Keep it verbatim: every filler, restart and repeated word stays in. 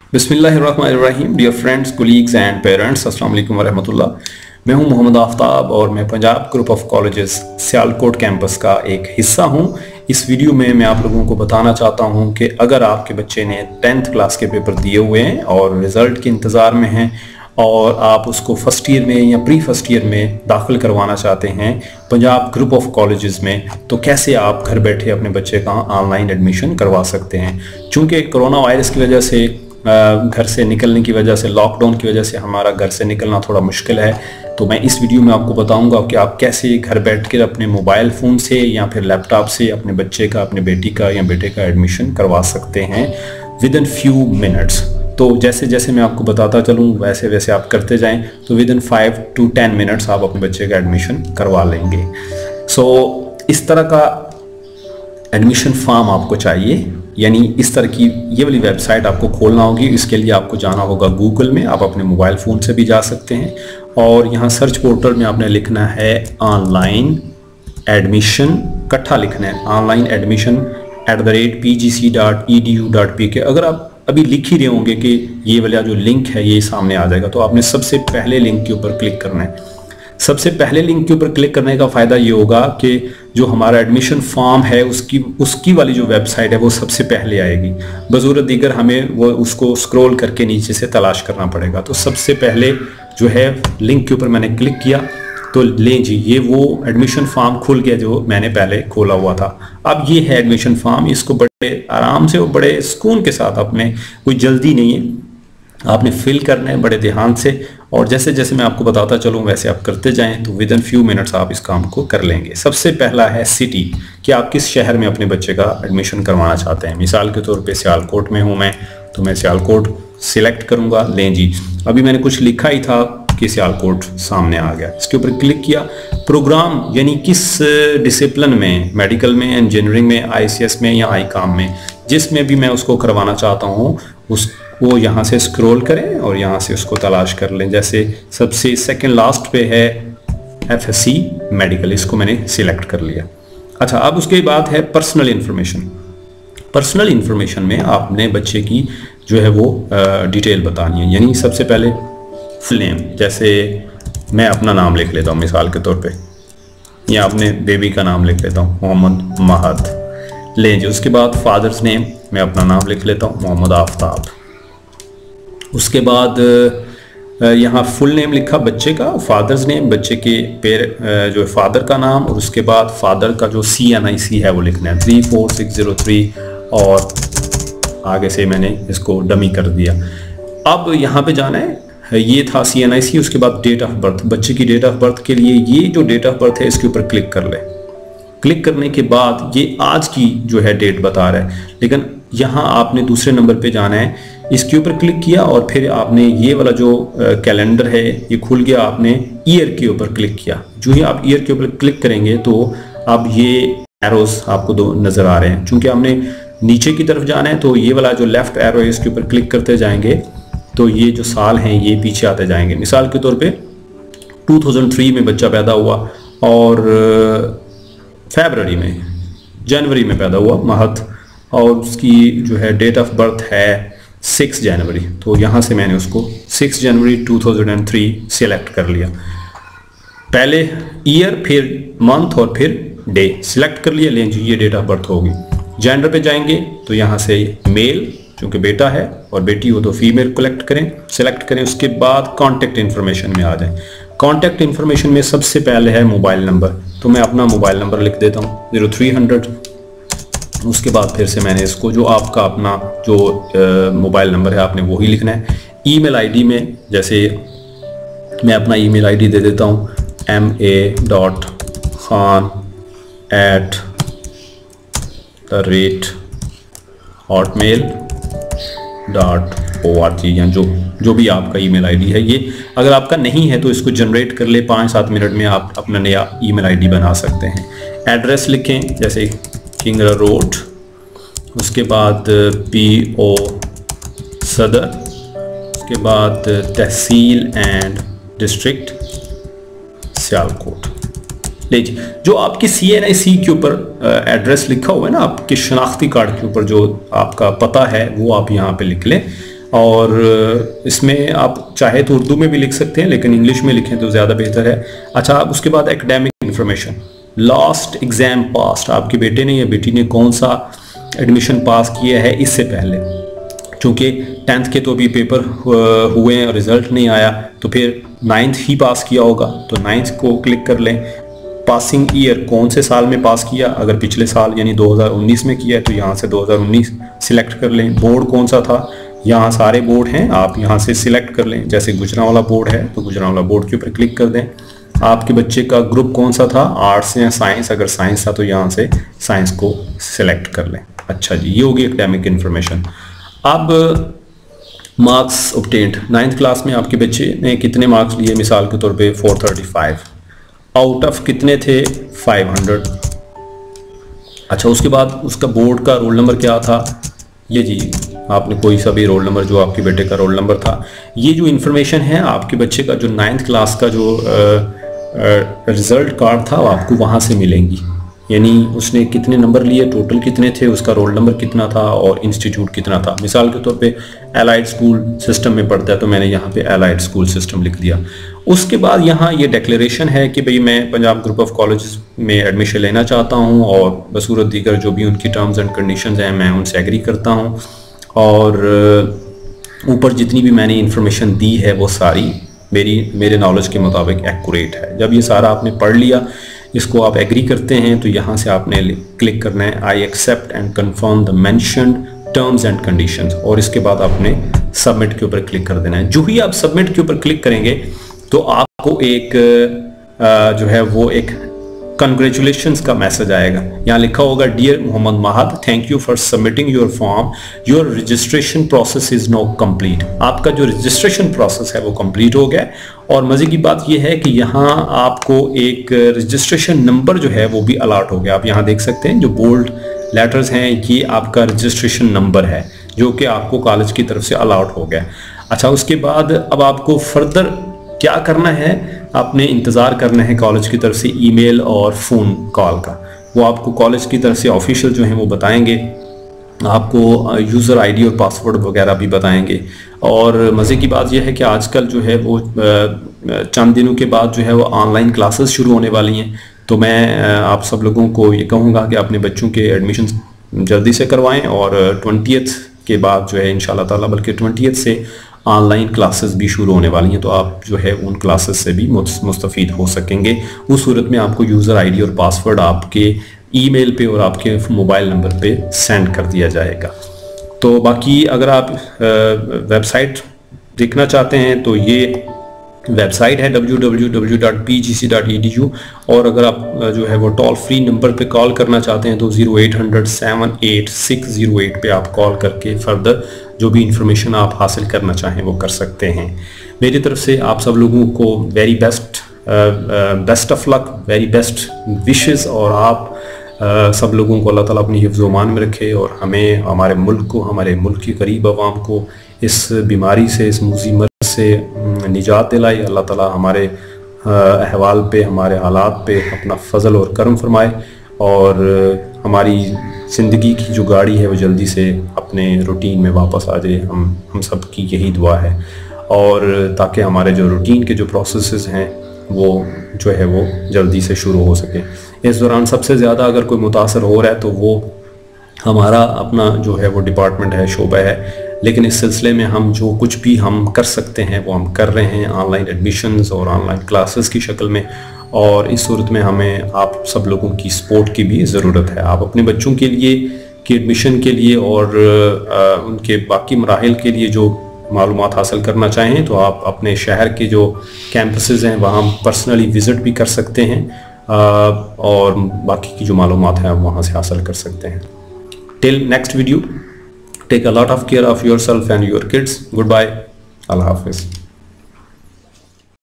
बिस्मिल्लाहिर्रहमानिर्रहीम। Dear friends, colleagues and parents, अस्सलाम वालेकुम वरहमतुल्लाह। मैं हूं मोहम्मद आफ्ताब और मैं Punjab group of colleges Sialkot campus का एक हिस्सा हूं। इस वीडियो में मैं आप लोगों को बताना चाहता हूं कि अगर आपके बच्चे ने टेंथ क्लास के पेपर दिए हुए हैं और रिज़ल्ट के इंतज़ार में हैं और आप उसको फर्स्ट ईयर में या प्री फर्स्ट ईयर में दाखिल करवाना चाहते हैं पंजाब ग्रुप ऑफ कॉलेजेस में, तो कैसे आप घर बैठे अपने बच्चे का ऑनलाइन एडमिशन करवा सकते हैं। चूँकि कोरोना वायरस की वजह से घर से निकलने की वजह से, लॉकडाउन की वजह से हमारा घर से निकलना थोड़ा मुश्किल है, तो मैं इस वीडियो में आपको बताऊंगा कि आप कैसे घर बैठकर अपने मोबाइल फ़ोन से या फिर लैपटॉप से अपने बच्चे का, अपने बेटी का या बेटे का एडमिशन करवा सकते हैं विद इन फ्यू मिनट्स। तो जैसे जैसे मैं आपको बताता चलूँ वैसे वैसे आप करते जाएं, तो within five to ten minutes आप अपने बच्चे का एडमिशन करवा लेंगे। सो so, इस तरह का एडमिशन फॉर्म आपको चाहिए, यानी इस तरह की ये वाली वेबसाइट आपको खोलना होगी। इसके लिए आपको जाना होगा गूगल में, आप अपने मोबाइल फ़ोन से भी जा सकते हैं और यहाँ सर्च पोर्टल में आपने लिखना है ऑनलाइन एडमिशन, इकट्ठा लिखना है online admission at the rate P G C dot E D U dot P K. अगर आप अभी लिख ही रहे होंगे कि ये वाला जो लिंक है ये सामने आ जाएगा, तो आपने सबसे पहले लिंक के ऊपर क्लिक करना है। सबसे पहले लिंक के ऊपर क्लिक करने का फ़ायदा ये होगा कि जो हमारा एडमिशन फॉर्म है उसकी उसकी वाली जो वेबसाइट है वो सबसे पहले आएगी। बज़ूरत दीगर हमें वो उसको स्क्रॉल करके नीचे से तलाश करना पड़ेगा। तो सबसे पहले जो है लिंक के ऊपर मैंने क्लिक किया तो लें जी, ये वो एडमिशन फॉर्म खुल गया जो मैंने पहले खोला हुआ था। अब ये है एडमिशन फॉर्म, इसको बड़े आराम से और बड़े सुकून के साथ, अपने कोई जल्दी नहीं है, आपने फिल करना है बड़े ध्यान से, और जैसे जैसे मैं आपको बताता चलूँ वैसे आप करते जाएं तो विद इन फ्यू मिनट्स आप इस काम को कर लेंगे। सबसे पहला है सिटी, कि आप किस शहर में अपने बच्चे का एडमिशन करवाना चाहते हैं। मिसाल के तौर पे सियालकोट में हूँ मैं, तो मैं सियालकोट सिलेक्ट करूँगा। लें जी, अभी मैंने कुछ लिखा ही था कि सियालकोट सामने आ गया। इसके ऊपर क्लिक किया। प्रोग्राम यानी किस डिसिप्लिन में, मेडिकल में, इंजीनियरिंग में, आई सी एस में या आई कॉम में, जिसमें भी मैं उसको करवाना चाहता हूँ उस वो यहाँ से स्क्रॉल करें और यहाँ से उसको तलाश कर लें। जैसे सबसे सेकंड लास्ट पे है एफ एस सी मेडिकल, इसको मैंने सिलेक्ट कर लिया। अच्छा, अब उसके बाद है पर्सनल इन्फॉर्मेशन। पर्सनल इन्फॉर्मेशन में आपने बच्चे की जो है वो डिटेल बतानी है, यानी सबसे पहले फुल नेम, जैसे मैं अपना नाम लिख लेता हूँ मिसाल के तौर पे, या अपने बेबी का नाम लिख लेता हूँ मोहम्मद महद। लें जी, उसके बाद फादर्स नेम, मैं अपना नाम लिख लेता हूँ मोहम्मद आफ्ताब। उसके बाद यहाँ फुल नेम लिखा बच्चे का, फादर्स नेम, बच्चे के पेर जो फादर का नाम, और उसके बाद फादर का जो सी एन आई सी है वो लिखना है three four six zero three, और आगे से मैंने इसको डमी कर दिया। अब यहाँ पे जाना है, ये था सी एन आई सी। उसके बाद डेट ऑफ बर्थ, बच्चे की डेट ऑफ बर्थ के लिए ये जो डेट ऑफ बर्थ है इसके ऊपर क्लिक कर ले। क्लिक करने के बाद ये आज की जो है डेट बता रहा है, लेकिन यहाँ आपने दूसरे नंबर पे जाना है। इसके ऊपर क्लिक किया और फिर आपने ये वाला जो कैलेंडर है ये खुल गया, आपने ईयर के ऊपर क्लिक किया। जो ही आप ईयर के ऊपर क्लिक करेंगे तो अब ये एरोस आपको दो नज़र आ रहे हैं। चूँकि हमने नीचे की तरफ जाना है तो ये वाला जो लेफ्ट एरो है इसके ऊपर क्लिक करते जाएंगे तो ये जो साल हैं ये पीछे आते जाएंगे। मिसाल के तौर पे दो हज़ार तीन में बच्चा पैदा हुआ और फरवरी में, जनवरी में पैदा हुआ महद, और उसकी जो है डेट ऑफ बर्थ है सिक्स जनवरी, तो यहाँ से मैंने उसको सिक्स जनवरी दो हज़ार तीन सिलेक्ट कर लिया। पहले ईयर, फिर मंथ और फिर डे सिलेक्ट कर लिया। लें जी, ये डेट ऑफ बर्थ होगी। जेंडर पे जाएंगे तो यहाँ से मेल, क्योंकि बेटा है, और बेटी हो तो फीमेल कलेक्ट करें, सिलेक्ट करें। उसके बाद कॉन्टेक्ट इन्फॉर्मेशन में आ जाएं। कॉन्टेक्ट इन्फॉर्मेशन में सबसे पहले है मोबाइल नंबर, तो मैं अपना मोबाइल नंबर लिख देता हूँ ज़ीरो थ्री हंड्रेड। उसके बाद फिर से मैंने इसको जो आपका अपना जो मोबाइल नंबर है आपने वही लिखना है। ईमेल आईडी में जैसे मैं अपना ईमेल आईडी दे देता हूँ M A dot Khan at the rate hotmail dot O R G, या जो जो भी आपका ईमेल आईडी है। ये अगर आपका नहीं है तो इसको जनरेट कर ले, पाँच सात मिनट में आप अपना नया ईमेल आईडी बना सकते हैं। एड्रेस लिखें जैसे किंगरा रोड, उसके बाद पी ओ सदर, उसके बाद तहसील एंड डिस्ट्रिक्ट सियालकोट। लीजिए, जो आपकी सी एन आई सी के ऊपर एड्रेस लिखा हुआ है ना, आपके शनाख्ती कार्ड के ऊपर जो आपका पता है वो आप यहाँ पे लिख लें। और इसमें आप चाहे तो उर्दू में भी लिख सकते हैं, लेकिन इंग्लिश में लिखें तो ज़्यादा बेहतर है। अच्छा, अब उसके बाद academic information, last exam past, आपके बेटे ने या बेटी ने कौन सा एडमिशन पास किया है इससे पहले, क्योंकि टेंथ के तो अभी पेपर हुए हैं और रिज़ल्ट नहीं आया, तो फिर नाइन्थ ही पास किया होगा, तो नाइन्थ को क्लिक कर लें। पासिंग ईयर, कौन से साल में पास किया, अगर पिछले साल यानी दो हज़ार उन्नीस में किया है तो यहाँ से दो हज़ार उन्नीस सिलेक्ट कर लें। बोर्ड कौन सा था, यहाँ सारे बोर्ड हैं, आप यहाँ से सिलेक्ट कर लें। जैसे गुजरांवाला बोर्ड है तो गुजरांवाला बोर्ड के ऊपर क्लिक कर दें। आपके बच्चे का ग्रुप कौन सा था, आर्ट्स या साइंस, अगर साइंस था तो यहाँ से साइंस को सिलेक्ट कर लें। अच्छा जी, ये होगी एकेडमिक इन्फॉर्मेशन। अब मार्क्स ऑब्टेन्ड, नाइन्थ क्लास में आपके बच्चे ने कितने मार्क्स लिए, मिसाल के तौर पे चार सौ पैंतीस, आउट ऑफ कितने थे, पाँच सौ। अच्छा, उसके बाद उसका बोर्ड का रोल नंबर क्या था, ये जी आपने कोई सा भी रोल नंबर, जो आपके बेटे का रोल नंबर था। ये जो इन्फॉर्मेशन है आपके बच्चे का जो नाइन्थ क्लास का जो रिज़ल्ट कार्ड था वो आपको वहाँ से मिलेंगी, यानी उसने कितने नंबर लिए, टोटल कितने थे, उसका रोल नंबर कितना था और इंस्टीट्यूट कितना था। मिसाल के तौर पे एलाइड स्कूल सिस्टम में पढ़ता है तो मैंने यहाँ पे एलाइड स्कूल सिस्टम लिख दिया। उसके बाद यहाँ ये डिक्लेरेशन है कि भाई मैं पंजाब ग्रुप ऑफ कॉलेजेस में एडमिशन लेना चाहता हूँ और बसूरत दीगर जो भी उनकी टर्म्स एंड कंडीशंस हैं मैं उनसे एग्री करता हूँ, और ऊपर जितनी भी मैंने इंफॉर्मेशन दी है वो सारी मेरी मेरे नॉलेज के मुताबिक एक्यूरेट है। जब ये सारा आपने पढ़ लिया, इसको आप एग्री करते हैं तो यहाँ से आपने क्लिक करना है I accept and confirm the mentioned terms and conditions, और इसके बाद आपने सबमिट के ऊपर क्लिक कर देना है। जो ही आप सबमिट के ऊपर क्लिक करेंगे तो आपको एक जो है वो एक कंग्रेचुलेशंस का मैसेज आएगा। यहाँ लिखा होगा dear Mohammad Mahad, thank you for submitting your form, your registration process is now complete. आपका जो रजिस्ट्रेशन प्रोसेस है वो कंप्लीट हो गया। और मजे की बात यह है कि यहाँ आपको एक रजिस्ट्रेशन नंबर जो है वो भी अलॉट हो गया। आप यहाँ देख सकते हैं जो बोल्ड लेटर्स हैं, ये आपका रजिस्ट्रेशन नंबर है जो कि आपको कॉलेज की तरफ से अलॉट हो गया। अच्छा, उसके बाद अब आपको फर्दर क्या करना है, आपने इंतज़ार करना है कॉलेज की तरफ से ईमेल और फ़ोन कॉल का। वो आपको कॉलेज की तरफ से ऑफिशियल जो हैं वो बताएंगे, आपको यूज़र आईडी और पासवर्ड वगैरह भी बताएंगे। और मज़े की बात यह है कि आजकल जो है वो चंद दिनों के बाद जो है वो ऑनलाइन क्लासेस शुरू होने वाली हैं। तो मैं आप सब लोगों को ये कहूँगा कि अपने बच्चों के एडमिशन जल्दी से करवाएं, और ट्वेंटियथ के बाद जो है इंशाल्लाह ताला, बल्कि ट्वेंटियथ से ऑनलाइन क्लासेस भी शुरू होने वाली हैं, तो आप जो है उन क्लासेस से भी मुस्तफ़ीद हो सकेंगे। उस सूरत में आपको यूज़र आईडी और पासवर्ड आपके ईमेल पे और आपके मोबाइल नंबर पे सेंड कर दिया जाएगा। तो बाकी अगर आप वेबसाइट देखना चाहते हैं तो ये वेबसाइट है W W W dot P G C dot E D U, और अगर आप जो है वो टोल फ्री नंबर पे कॉल करना चाहते हैं तो zero eight hundred seven eight six zero eight पे आप कॉल करके फर्दर जो भी इंफॉर्मेशन आप हासिल करना चाहें वो कर सकते हैं। मेरी तरफ से आप सब लोगों को very best best of luck, very best wishes, और आप uh, सब लोगों को अल्लाह ताला अपनी हिफ्ज़ व मान में रखे और हमें, हमारे मुल्क को, हमारे मुल्क की करीब अवाम को इस बीमारी से, इस मुसीबत से निजात दिलाई। अल्लाह ताला हमारे अहवाल पे, हमारे हालात पे अपना फ़ज़ल और करम फरमाए, और हमारी ज़िंदगी की जो गाड़ी है वो जल्दी से अपने रूटीन में वापस आ जाए। हम हम सब की यही दुआ है, और ताकि हमारे जो रूटीन के जो प्रोसेसेस हैं वो जो है वो जल्दी से शुरू हो सके। इस दौरान सबसे ज़्यादा अगर कोई मुतासर हो रहा है तो वो हमारा अपना जो है वो डिपार्टमेंट है, शोबा है, लेकिन इस सिलसिले में हम जो कुछ भी हम कर सकते हैं वो हम कर रहे हैं, ऑनलाइन एडमिशन्स और ऑनलाइन क्लासेस की शक्ल में। और इस सूरत में हमें आप सब लोगों की सपोर्ट की भी ज़रूरत है। आप अपने बच्चों के लिए की एडमिशन के लिए और आ, उनके बाकी मराहिल के लिए जो मालूमात हासिल करना चाहें तो आप अपने शहर के जो कैंपसेस हैं वहाँ पर्सनली विज़िट भी कर सकते हैं, आ, और बाकी की जो मालूमात हैं आप वहाँ से हासिल कर सकते हैं। Till next video, take a lot of care of yourself and your kids. Goodbye, Allah हाफिज़।